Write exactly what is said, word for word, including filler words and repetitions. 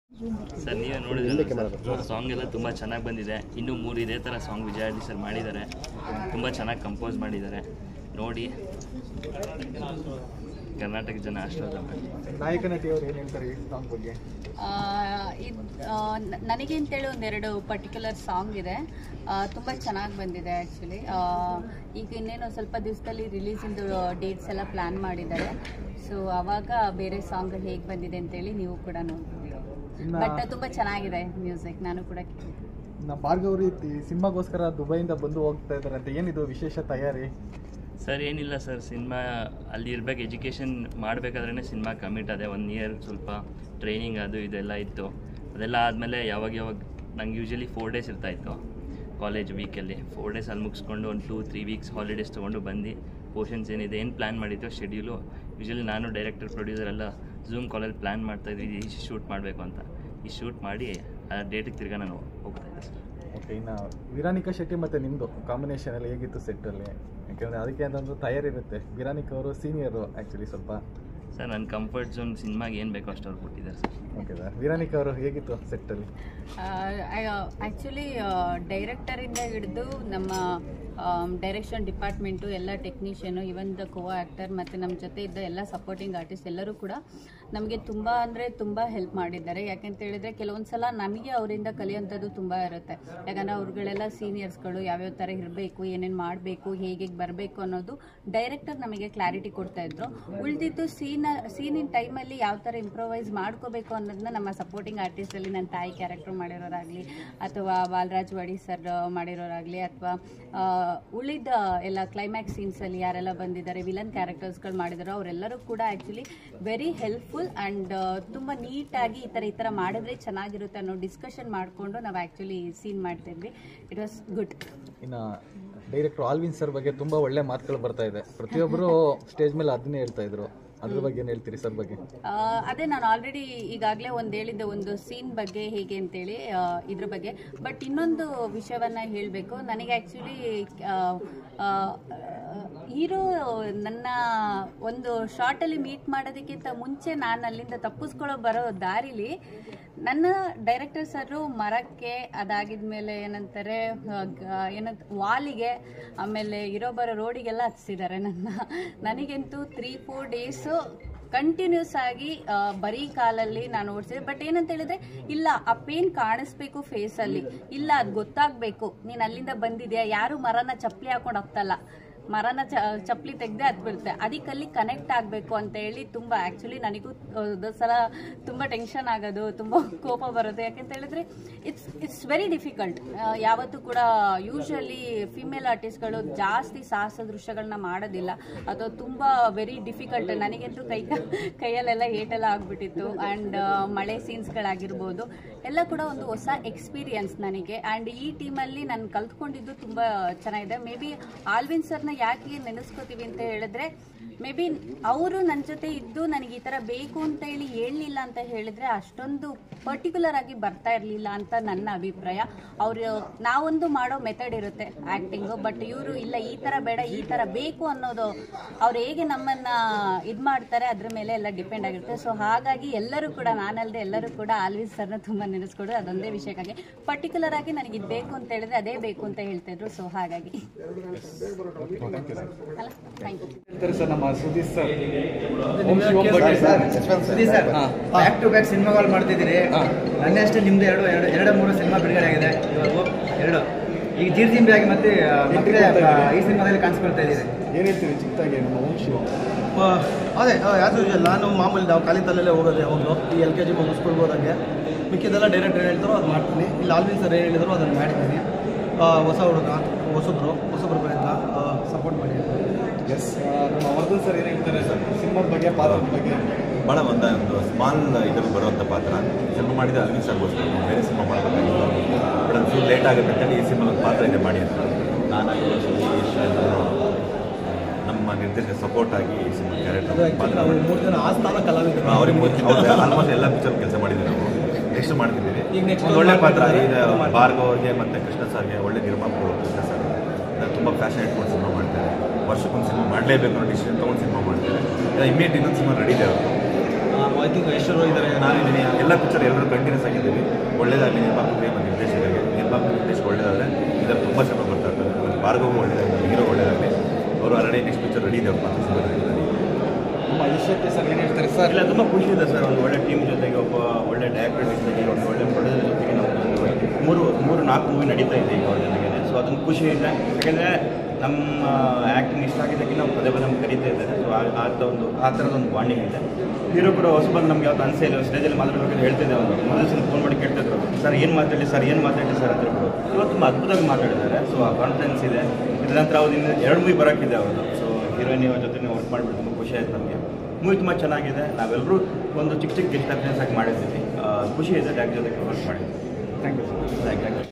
Sir ನೀವೇ ನೋಡಿದ್ರೆ song ಎಲ್ಲ ತುಂಬ ಚೆನ್ನಾಗಿ ಬಂದಿದೆ. ಇನ್ನೂ ಮೂರು ಇದೇ ಥರ song Vijay R D sir ಮಾಡಿದ್ದಾರೆ, ತುಂಬ ಚೆನ್ನಾಗಿ ಕಂಪೋಸ್ ಮಾಡಿದ್ದಾರೆ. ನೋಡಿ ಕರ್ನಾಟಕ ಜನ ಆಶೀರ್ವಾದ ಮಾಡಿ. ನಾಯಕ ನಟಿಯವರು ಏನು ಹೇಳ್ತಾರೆ ಈ ಸಾಂಗ್ ಬಗ್ಗೆ? ಇದು ನನಗೆ ಅಂತೇಳಿ ಒಂದೆರಡು ಪರ್ಟಿಕ್ಯುಲರ್ ಸಾಂಗ್ ಇದೆ, ತುಂಬ ಚೆನ್ನಾಗಿ ಬಂದಿದೆ ಆ್ಯಕ್ಚುಲಿ. ಈಗ ಇನ್ನೇನು ಸ್ವಲ್ಪ ದಿವಸದಲ್ಲಿ ರಿಲೀಸಿಂದು ಡೇಟ್ಸ್ ಎಲ್ಲ ಪ್ಲ್ಯಾನ್ ಮಾಡಿದ್ದಾರೆ. ಸೊ ಆವಾಗ ಬೇರೆ ಸಾಂಗ್ ಹೇಗೆ ಬಂದಿದೆ ಅಂತೇಳಿ ನೀವು ಕೂಡ ನೋಡ್ಬೋದು. ಬಟ್ ತುಂಬ ಚೆನ್ನಾಗಿದೆ ಮ್ಯೂಸಿಕ್, ನಾನು ಕೂಡ ನಮ್ಮ ಭಾರ್ಗವ್ ರೀತಿ ಸಿನಿಮಾಗೋಸ್ಕರ ದುಬೈಯಿಂದ ಬಂದು ಹೋಗ್ತಾ ಇದ್ದಾರೆ ಅಂತ, ಏನಿದು ವಿಶೇಷ ತಯಾರಿ? ಸರ್ ಏನಿಲ್ಲ ಸರ್, ಸಿನಿಮಾ ಅಲ್ಲಿ ಇರಬೇಕು, ಎಜುಕೇಷನ್ ಮಾಡಬೇಕಾದ್ರೇ ಸಿನಿಮಾ ಕಮಿಟ್ ಅದೇ ಒನ್ ಇಯರ್ ಸ್ವಲ್ಪ ಟ್ರೈನಿಂಗ್ ಅದು ಇದೆಲ್ಲ ಇತ್ತು. ಅದೆಲ್ಲ ಆದಮೇಲೆ ಯಾವಾಗ ಯಾವಾಗ ನಂಗೆ ಯೂಶ್ವಲಿ ಫೋರ್ ಡೇಸ್ ಇರ್ತಾಯಿತ್ತು ಕಾಲೇಜ್ ವೀಕಲ್ಲಿ. ಫೋರ್ ಡೇಸ್ ಅಲ್ಲಿ ಮುಗಿಸ್ಕೊಂಡು ಒಂದು ಟೂ ತ್ರೀ ವೀಕ್ಸ್ ಹಾಲಿಡೇಸ್ ತೊಗೊಂಡು ಬಂದು ಪೋರ್ಷನ್ಸ್ ಏನಿದೆ ಏನು ಪ್ಲ್ಯಾನ್ ಮಾಡಿತ್ತು ಶೆಡ್ಯೂಲು, ಯೂಶ್ವಲಿ ನಾನು ಡೈರೆಕ್ಟರ್ ಪ್ರೊಡ್ಯೂಸರ್ ಎಲ್ಲ ಝೂಮ್ ಕಾಲಲ್ಲಿ ಪ್ಲ್ಯಾನ್ ಮಾಡ್ತಾಯಿದ್ವಿ ಈ ಶೂಟ್ ಮಾಡಬೇಕು ಅಂತ. ಈ ಶೂಟ್ ಮಾಡಿ ಆ ಡೇಟಿಗೆ ತಿರ್ಗಾ ನಾನು ಹೋಗ್ತಾಯಿದ್ದೆ ಸರ್. ಓಕೆ, ಇನ್ನು ವಿರಾನಿಕಾ ಶೆಟ್ಟಿ ಮತ್ತು ನಿಮ್ಮದು ಕಾಂಬಿನೇಷನ್ ಎಲ್ಲ ಹೇಗಿತ್ತು ಸೆಟ್ಟಲ್ಲಿ? ಯಾಕೆಂದರೆ ಅದಕ್ಕೆ ಅಂತಂದು ತಯಾರಿ ಇರುತ್ತೆ. ವಿರಾನಿಕಾ ಅವರು ಸೀನಿಯರು ಆ್ಯಕ್ಚುಲಿ ಸ್ವಲ್ಪ. ಸರ್ ನನ್ನ ಕಂಫರ್ಟ್ ಝೋನ್ ಸಿನಿಮಾಗೆ ಏನು ಬೇಕೋ ಅಷ್ಟು ಅವ್ರು ಕೊಟ್ಟಿದ್ದಾರೆ ಸರ್. ಓಕೆ ಸರ್, ವಿರಾನಿಕಾ ಅವರು ಹೇಗಿತ್ತು ಸೆಟ್ಟಲ್ಲಿ? ಆ್ಯಕ್ಚುಲಿ ಡೈರೆಕ್ಟರಿಂದ ಹಿಡಿದು ನಮ್ಮ ಡೈರೆಕ್ಷನ್ ಡಿಪಾರ್ಟ್ಮೆಂಟು ಎಲ್ಲ technician, even the co actor ಮತ್ತು ನಮ್ಮ ಜೊತೆ ಇದ್ದ ಎಲ್ಲ ಸಪೋರ್ಟಿಂಗ್ ಆರ್ಟಿಸ್ಟ್ ಎಲ್ಲರೂ ಕೂಡ ನಮಗೆ ತುಂಬ ಅಂದರೆ ತುಂಬ ಹೆಲ್ಪ್ ಮಾಡಿದ್ದಾರೆ. ಯಾಕೆಂತ ಹೇಳಿದರೆ ಕೆಲವೊಂದು ಸಲ ನಮಗೆ ಅವರಿಂದ ಕಲಿಯೋಂಥದ್ದು ತುಂಬ ಇರುತ್ತೆ. ಯಾಕಂದರೆ ಅವ್ರುಗಳೆಲ್ಲ ಸೀನಿಯರ್ಸ್ಗಳು, ಯಾವ್ಯಾವ ಥರ ಇರಬೇಕು, ಏನೇನು ಮಾಡಬೇಕು, ಹೇಗೆ ಬರಬೇಕು ಅನ್ನೋದು ಡೈರೆಕ್ಟರ್ ನಮಗೆ ಕ್ಲಾರಿಟಿ ಕೊಡ್ತಾಯಿದ್ರು. ಉಳಿದಿದ್ದು ಸೀನ ಸೀನಿನ ಟೈಮಲ್ಲಿ ಯಾವ ಥರ ಇಂಪ್ರೊವೈಸ್ ಮಾಡ್ಕೋಬೇಕು ಅನ್ನೋದನ್ನ ನಮ್ಮ ಸಪೋರ್ಟಿಂಗ್ ಆರ್ಟಿಸ್ಟಲ್ಲಿ ನನ್ನ ತಾಯಿ ಕ್ಯಾರೆಕ್ಟರ್ ಮಾಡಿರೋರಾಗಲಿ, ಅಥವಾ ಬಾಲರಾಜ್ ವಡಿ ಸರ್ ಮಾಡಿರೋರಾಗಲಿ, ಅಥವಾ ಉಳಿದ ಎಲ್ಲ ಕ್ಲೈಮ್ಯಾಕ್ಸ್ ಸೀನ್ಸಲ್ಲಿ ಯಾರೆಲ್ಲ ಬಂದಿದ್ದಾರೆ, ವಿಲನ್ ಕ್ಯಾರೆಕ್ಟರ್ಸ್ಗಳು ಮಾಡಿದಾರೋ ಅವರೆಲ್ಲರೂ ಕೂಡ ಆ್ಯಕ್ಚುಲಿ ವೆರಿ ಹೆಲ್ಪ್ಫುಲ್ ಆ್ಯಂಡ್ ತುಂಬ ನೀಟಾಗಿ ಈ ಥರ ಈ ಥರ ಮಾಡಿದ್ರೆ ಚೆನ್ನಾಗಿರುತ್ತೆ ಅನ್ನೋ ಡಿಸ್ಕಷನ್ ಮಾಡಿಕೊಂಡು ನಾವು ಆ್ಯಕ್ಚುಲಿ ಸೀನ್ ಮಾಡ್ತಿದ್ವಿ. It was good. ಇನ್ನು ಡೈರೆಕ್ಟರ್ ಆಲ್ವಿನ್ ಸರ್ ಬಗ್ಗೆ ತುಂಬ ಒಳ್ಳೆ ಮಾತುಗಳು ಬರ್ತಾ ಇದೆ, ಪ್ರತಿಯೊಬ್ಬರು ಸ್ಟೇಜ್ ಮೇಲೆ ಅದನ್ನೇ ಹೇಳ್ತಾ ಇದ್ರು. ಅದ್ರ ಬಗ್ಗೆ ಏನು ಹೇಳ್ತೀರಿ ಸರ್ ಬಗ್ಗೆ? ಅದೇ ನಾನು ಆಲ್ರೆಡಿ ಈಗಾಗಲೇ ಒಂದು ಹೇಳಿದ್ದೆ, ಒಂದು ಸೀನ್ ಬಗ್ಗೆ ಹೇಗೆ ಅಂತೇಳಿ ಇದ್ರ ಬಗ್ಗೆ. ಬಟ್ ಇನ್ನೊಂದು ವಿಷಯವನ್ನು ಹೇಳಬೇಕು, ನನಗೆ ಆ್ಯಕ್ಚುಲಿ ಹೀರೋ ನನ್ನ ಒಂದು ಶಾರ್ಟಲ್ಲಿ ಮೀಟ್ ಮಾಡೋದಕ್ಕಿಂತ ಮುಂಚೆ ನಾನು ಅಲ್ಲಿಂದ ತಪ್ಪಿಸ್ಕೊಳ್ಳೋ ಬರೋ ದಾರಿಲಿ ನನ್ನ ಡೈರೆಕ್ಟರ್ ಸರು ಮರಕ್ಕೆ, ಅದಾಗಿದ್ಮೇಲೆ ಏನಂತಾರೆ ಏನಂತ ವಾಲಿಗೆ, ಆಮೇಲೆ ಇರೋ ಬರೋ ರೋಡಿಗೆಲ್ಲ ಹಚ್ಚಿದ್ದಾರೆ ನನ್ನ. ನನಗಂತೂ ತ್ರೀ ಫೋರ್ ಡೇಸು ಕಂಟಿನ್ಯೂಸ್ ಆಗಿ ಬರೀ ಕಾಲಲ್ಲಿ ನಾನು ಓಡಿಸಿದೆ. ಬಟ್ ಏನಂತ ಹೇಳಿದ್ರೆ, ಇಲ್ಲ ಆ ಪೇನ್ ಕಾಣಿಸ್ಬೇಕು ಫೇಸಲ್ಲಿ, ಇಲ್ಲ ಅದು ಗೊತ್ತಾಗಬೇಕು ನೀನು ಅಲ್ಲಿಂದ ಬಂದಿದ್ಯಾ. ಯಾರು ಮರನ ಚಪ್ಪಲಿ ಹಾಕೊಂಡು ಹೋಗ್ತಲ್ಲ, ಮರನ ಚ ಚಪ್ಪಲಿ ತೆಗೆದೇ ಹತ್ಬಿಡುತ್ತೆ, ಅದಕ್ಕಲ್ಲಿ ಕನೆಕ್ಟ್ ಆಗಬೇಕು ಅಂತ ಹೇಳಿ ತುಂಬ ಆ್ಯಕ್ಚುಲಿ ನನಗೂ ಸಲ ತುಂಬ ಟೆನ್ಷನ್ ಆಗೋದು, ತುಂಬ ಕೋಪ ಬರೋದು. ಯಾಕೆಂತ ಹೇಳಿದ್ರೆ ಇಟ್ಸ್ ಇಟ್ಸ್ ವೆರಿ ಡಿಫಿಕಲ್ಟ್. ಯಾವತ್ತೂ ಕೂಡ ಯೂಶ್ವಲಿ ಫಿಮೇಲ್ ಆರ್ಟಿಸ್ಟ್ಗಳು ಜಾಸ್ತಿ ಸಾಹಸ ದೃಶ್ಯಗಳನ್ನ ಮಾಡೋದಿಲ್ಲ, ಅಥವಾ ತುಂಬ ವೆರಿ ಡಿಫಿಕಲ್ಟ್. ನನಗಂತೂ ಕೈ ಕೈಯಲ್ಲೆಲ್ಲ ಏಟೆಲ್ಲ ಆಗಿಬಿಟ್ಟಿತ್ತು. ಆ್ಯಂಡ್ ಮಳೆ ಸೀನ್ಸ್ಗಳಾಗಿರ್ಬೋದು ಎಲ್ಲ ಕೂಡ ಒಂದು ಹೊಸ ಎಕ್ಸ್ಪೀರಿಯನ್ಸ್ ನನಗೆ. ಆ್ಯಂಡ್ ಈ ಟೀಮಲ್ಲಿ ನಾನು ಕಲ್ತ್ಕೊಂಡಿದ್ದು ತುಂಬ ಚೆನ್ನಾಗಿದೆ. ಮೇ ಬಿ ಆಲ್ವಿನ್ ಸರ್ನ ಯಾಕೆ ನೆನೆಸ್ಕೋತೀವಿ ಅಂತ ಹೇಳಿದ್ರೆ, ಮೇ ಬಿ ಅವರು ನನ್ನ ಜೊತೆ ಇದ್ದು ನನಗೆ ಈ ಥರ ಬೇಕು ಅಂತ ಹೇಳಿ ಹೇಳಲಿಲ್ಲ ಅಂತ ಹೇಳಿದ್ರೆ ಅಷ್ಟೊಂದು ಪರ್ಟಿಕ್ಯುಲರ್ ಆಗಿ ಬರ್ತಾ ಇರಲಿಲ್ಲ ಅಂತ ನನ್ನ ಅಭಿಪ್ರಾಯ. ಅವರು ನಾವೊಂದು ಮಾಡೋ ಮೆಥಡ್ ಇರುತ್ತೆ ಆ್ಯಕ್ಟಿಂಗು, ಬಟ್ ಇವರು ಇಲ್ಲ ಈ ಥರ ಬೇಡ ಈ ಥರ ಬೇಕು ಅನ್ನೋದು ಅವ್ರು ಹೇಗೆ ನಮ್ಮನ್ನು ಇದು ಮಾಡ್ತಾರೆ ಅದ್ರ ಮೇಲೆ ಎಲ್ಲ ಡಿಪೆಂಡ್ ಆಗಿರುತ್ತೆ. ಸೊ ಹಾಗಾಗಿ ಎಲ್ಲರೂ ಕೂಡ, ನಾನಲ್ಲದೆ ಎಲ್ಲರೂ ಕೂಡ ಆಲ್ವಿನ್ ಸರ್ನ ತುಂಬ ನೆನೆಸ್ಕೊಡೋದು ಅದೊಂದೇ ವಿಷಯಕ್ಕಾಗಿ. ಪರ್ಟಿಕ್ಯುಲರ್ ಆಗಿ ನನಗೆ ಇದು ಬೇಕು ಅಂತ ಹೇಳಿದ್ರೆ ಅದೇ ಬೇಕು ಅಂತ ಹೇಳ್ತಾಯಿದ್ರು. ಸೊ ಹಾಗಾಗಿ ಅಲ್ಲ, ಥ್ಯಾಂಕ್ ಯು ಸರ್. ನಮ್ಮ Sudeep sir Sudeep sir back to back ಸಿನಿಮಾಗಳು ಮಾಡ್ತಿದ್ದೀರಿ. ನನ್ನೇ ಅಷ್ಟೇ ನಿಮ್ದು ಎರಡು ಎರಡು ಎರಡು ಮೂರು ಸಿನಿಮಾ ಬಿಡುಗಡೆ ಆಗಿದೆ ಇವಾಗ ಎರಡು. ಈಗ ಜೀರ್ಜಿಂಬಿ ಆಗಿ ಮತ್ತೆ ಮತ್ತೆ ಈ ಸಿನಿಮಾದಲ್ಲಿ ಕಾಣಿಸ್ಕೊಳ್ತಾ ಇದ್ದೀರಿ. ಏನು ಹೇಳ್ತೀರಿ ಚಿಕ್ಕದಾಗಿ ನಮ್ಮ ವಂಶಿ? ಅದೇ ಯಾವುದು ನಾನು ಮಾಮೂಲಿ ನಾವು ಖಾಲಿ ತಲೆಯಲ್ಲೇ ಹೋಗೋದು ಯಾವಾಗಲೂ. ಈ ಎಲ್ ಕೆ ಜಿ ಮುಗಿಸ್ಕೊಳ್ಬೋದಂಗೆ ಮಿಕ್ಕಿದೆಲ್ಲ ಡೈರೆಕ್ಟ್ ಏನು ಹೇಳ್ತಾರೋ ಅದು ಮಾಡ್ತೀನಿ. ಇಲ್ಲಿ ಆಲ್ವಿನ್ ಸರ್ ಏನು ಹೇಳಿದ್ರು ಅದನ್ನು ಮಾಡ್ತೀನಿ. ಹೊಸ ಹುಡುಗ ಹೊಸಬ್ರು ಹೊಸಬ್ರು ಪ್ರಯತ್ನ ಸಪೋರ್ಟ್ ಮಾಡಿ. ಎಸ್, ನಮ್ಮ ವರ್ಧನ್ ಸರ್ ಏನು ಹೇಳ್ತಾರೆ ಸರ್ ಸಿನಿಮಾದ ಬಗ್ಗೆ, ಪಾತ್ರದ ಬಗ್ಗೆ? ಭಾಳ ಒಂದು ಒಂದು ಸ್ಮಾಲ್ ಇದರಲ್ಲಿ ಬರುವಂಥ ಪಾತ್ರ ಸಿನಿಮಾ ಮಾಡಿದ ಅಲ್ವಿನ್ ಸರ್ಗೋಸ್ಕರ ಬೇರೆ ಸಿನಿಮಾ ಮಾಡಬೇಕಾಗಿತ್ತು. ಬಟ್ ಅದು ಫುಲ್ ಲೇಟ್ ಆಗುತ್ತೆ ಅಂತೇಳಿ ಈ ಸಿನಿಮಾ ಒಂದು ಪಾತ್ರ ಇದೆ ಮಾಡಿ ಅಂತ ನಾನು ನಮ್ಮ ನಿರ್ದೇಶಕ ಸಪೋರ್ಟ್ ಆಗಿ ಈ ಸಿನಿಮಾ ಕ್ಯಾರೆಕ್ಟರ್ ಮೂರು ಜನ ಆ ಸ್ಥಾನ ಕಲಾವಿದರು ಅವ್ರಿಗೆ ಆಲ್ಮೋಸ್ಟ್ ಎಲ್ಲ ಪಿಕ್ಚರ್ ಕೆಲಸ ಮಾಡಿದ್ದೀವಿ ನಾವು. ನೆಕ್ಸ್ಟ್ ಮಾಡ್ತಿದ್ದೀವಿ ಒಂದು ಒಳ್ಳೆ ಪಾತ್ರ. ಈಗ ಭಾರ್ಗವ್ ಅವ್ರಿಗೆ ಮತ್ತು ಕೃಷ್ಣ ಸರ್ಗೆ ಒಳ್ಳೆ ನಿರ್ಮಾಪಕರು. ಕೃಷ್ಣ ಸರ್ ತುಂಬ ಫ್ಯಾಷನ್ ಇಟ್ಕೊಂಡು ಸಿನಿಮಾ ಮಾಡ್ತಾರೆ, ವರ್ಷಕ್ಕೊಂದು ಸಿನಿಮಾ ಮಾಡಲೇಬೇಕು ಅನ್ನೋ ಡಿಸಿಷನ್ ತೊಗೊಂಡು ಸಿನಿಮಾ ಮಾಡ್ತಾರೆ. ಇಮಿಡಿಯೇಟ್ ಇನ್ನೊಂದು ಸಿನಿಮಾ ರೆಡಿ ಇದೆ ಅವರು. ಐ ಥಿಂಕ್ ಎಷ್ಟರು ಇದ್ದಾರೆ ನಾನಿದ್ದೀನಿ ಎಲ್ಲ ಪಿಕ್ಚರ್ ಎಲ್ಲರೂ ಕಂಟಿನ್ಯೂಸ್ ಆಗಿದ್ದೀವಿ. ಒಳ್ಳೇದಾಗಲಿ ನಿರ್ಮಾಪಕರಿಗೆ ಮತ್ತು ನಿರ್ದೇಶಕರಿಗೆ. ನಿರ್ಮಾಪಕ ನಿರ್ದೇಶಕ ಒಳ್ಳೇದಾದರೆ ಇದರಲ್ಲಿ ತುಂಬ ಶ್ರಮ ಬರ್ತಾ ಇರ್ತಾರೆ. ಮತ್ತು ಭಾರ್ಗವ್ ಒಳ್ಳೇದಾಗಲಿ, ಹೀರೋ ಒಳ್ಳೇದಾಗಲಿ. ಅವರು ಆಲ್ರೆಡಿ ನೆಕ್ಸ್ಟ್ ಪಿಕ್ಚರ್ ರೆಡಿ ಇದೆ. ನಮ್ಮ ಐಶ್ವರ್ಯ ಸರ್ ಏನು ಹೇಳ್ತಾರೆ ಸರ್? ಇಲ್ಲ, ತುಂಬ ಖುಷಿ ಇದೆ ಸರ್. ಒಂದು ಒಳ್ಳೆ ಟೀಮ್ ಜೊತೆಗೆ, ಒಬ್ಬ ಒಳ್ಳೆ ಡೈರೆಕ್ಟರ್ ಜೊತೆಗೆ, ಒಂದು ಒಳ್ಳೆ ಪ್ರೊಡ್ಯೂಸರ್ ಜೊತೆಗೆ ನಾವು ಒಂದು ಮೂರು ಮೂರು ನಾಲ್ಕು ಮೂವಿ ನಡೀತಾ ಇದೆ ಈಗ ಅವ್ರ ಜೊತೆಗೆ. ಸೊ ಅದೊಂದು ಖುಷಿ ಇದೆ. ಯಾಕೆಂದರೆ ನಮ್ಮ ಆ್ಯಕ್ಟಿಂಗ್ ಇಷ್ಟ ಆಗಿದ್ದಕ್ಕೆ ನಾವು ಪದೇ ಪದೇ ನಮ್ಗೆ ಕರೀತಾ ಇದ್ದಾರೆ. ಸೊ ಆ ಥರ ಒಂದು ಆ ಥರದೊಂದು ಬಾಂಡಿಂಗ್ ಇದೆ. ಹೀರೋ ಕೂಡ ಹೊಸಬಂದು ನಮ್ಗೆ ಯಾವ್ದು ಅನಿಸೇ ಇಲ್ಲ. ಸ್ಟೇಜಲ್ಲಿ ಮಾತಾಡಬೇಕಾದ್ರೆ ಹೇಳ್ತಿದ್ದೆ, ಒಂದು ಮೊದಲು ಸಲ ಫೋನ್ ಮಾಡಿ ಕೇಳ್ತಿದ್ರು, ಸರ್ ಏನು ಮಾತಾಡಲಿ ಸರ್ ಏನು ಮಾತಾಡಲಿ ಸರ್ ಅಂತ ಹೇಳ್ಬಿಟ್ಟು. ಇವತ್ತು ತುಂಬ ಅದ್ಭುತವಾಗಿ ಮಾತಾಡಿದ್ದಾರೆ. ಸೊ ಆ ಕಾನ್ಫಿಡೆನ್ಸ್ ಇದೆ. ಇದರ ನಂತರ ಅವ್ರು ಇನ್ನು ಎರಡು ಮೂವಿ ಬರೋಕ್ಕಿದೆ ಅವ್ರದ್ದು. ಸೊ ಹೀರೋಯಿನ್ ಜೊತೆ ವರ್ಕ್ ಮಾಡಿಬಿಟ್ಟು ತುಂಬ ಖುಷಿ ಆಯ್ತು ನಮಗೆ. ಮೂವಿ ತುಂಬ ಚೆನ್ನಾಗಿದೆ. ನಾವೆಲ್ಲರೂ ಒಂದು ಚಿಕ್ಕ ಚಿಕ್ಕ ಗೆಸ್ಟ್ ಅಪಿಯರೆನ್ಸ್ ಆಗಿ ಮಾಡಿದ್ದೀವಿ. ಖುಷಿ ಇದೆ ಡೈರೆಕ್ಟರ್ ಜೊತೆಗೆ ವರ್ಕ್ ಮಾಡಿದ್ದೀವಿ. Thank you sir. Thank you.